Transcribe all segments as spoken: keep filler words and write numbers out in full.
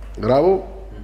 Grabo.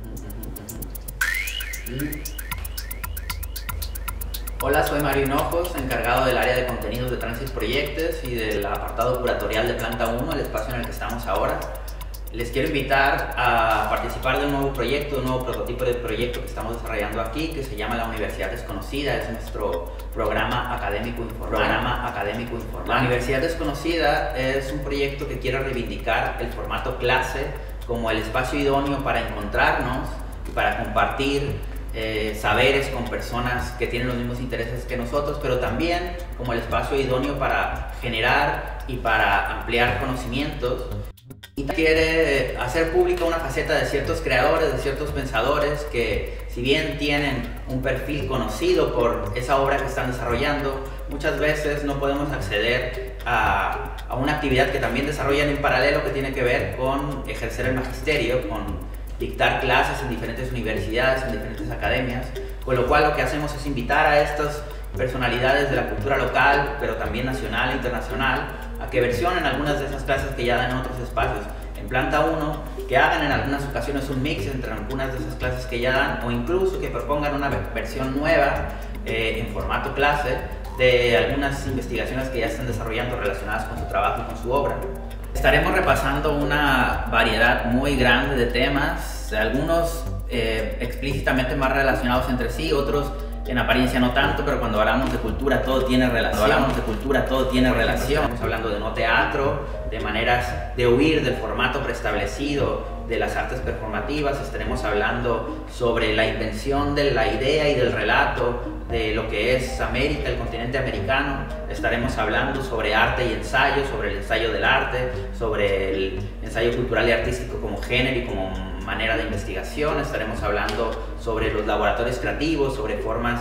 Hola, soy Mario Hinojos, encargado del área de contenidos de Transit Proyectos y del apartado curatorial de Planta uno, el espacio en el que estamos ahora. Les quiero invitar a participar de un nuevo proyecto, un nuevo prototipo de proyecto que estamos desarrollando aquí, que se llama La Universidad Desconocida. Es nuestro programa académico informal. Programa académico informal. La Universidad Desconocida es un proyecto que quiere reivindicar el formato clase como el espacio idóneo para encontrarnos y para compartir eh, saberes con personas que tienen los mismos intereses que nosotros, pero también como el espacio idóneo para generar y para ampliar conocimientos. Y quiere hacer pública una faceta de ciertos creadores, de ciertos pensadores que, si bien tienen un perfil conocido por esa obra que están desarrollando, muchas veces no podemos acceder a, a una actividad que también desarrollan en paralelo, que tiene que ver con ejercer el magisterio, con dictar clases en diferentes universidades, en diferentes academias, con lo cual lo que hacemos es invitar a estas personalidades de la cultura local, pero también nacional e internacional, a que versionen algunas de esas clases que ya dan en otros espacios en Planta uno, que hagan en algunas ocasiones un mix entre algunas de esas clases que ya dan, o incluso que propongan una versión nueva eh, en formato clase de algunas investigaciones que ya están desarrollando relacionadas con su trabajo y con su obra. Estaremos repasando una variedad muy grande de temas, algunos eh, explícitamente más relacionados entre sí, otros en apariencia no tanto, pero cuando hablamos de cultura todo tiene relación. Cuando hablamos de cultura todo tiene relación. Estamos hablando de no teatro, de maneras de huir del formato preestablecido de las artes performativas. Estaremos hablando sobre la invención de la idea y del relato de lo que es América, el continente americano. Estaremos hablando sobre arte y ensayo, sobre el ensayo del arte, sobre el ensayo cultural y artístico como género y como manera de investigación. Estaremos hablando sobre los laboratorios creativos, sobre formas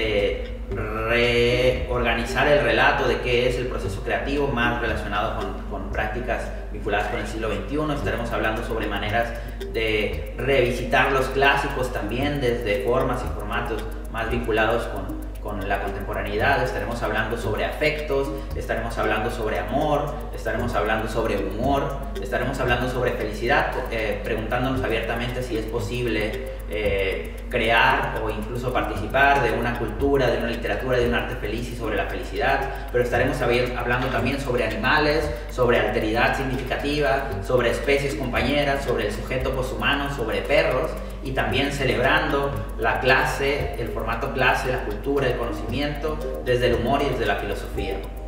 de reorganizar el relato de qué es el proceso creativo, más relacionado con, con prácticas vinculadas con el siglo veintiuno. Estaremos hablando sobre maneras de revisitar los clásicos también desde formas y formatos más vinculados con, con la contemporaneidad. Estaremos hablando sobre afectos, estaremos hablando sobre amor, estaremos hablando sobre humor, estaremos hablando sobre felicidad, eh, preguntándonos abiertamente si es posible eh, crear o incluso participar de una cultura, de una literatura, de un arte feliz y sobre la felicidad. Pero estaremos hablando también sobre animales, sobre alteridad significativa, sobre especies compañeras, sobre el sujeto poshumano, sobre perros, y también celebrando la clase, el formato clase, la cultura, el conocimiento, desde el humor y desde la filosofía.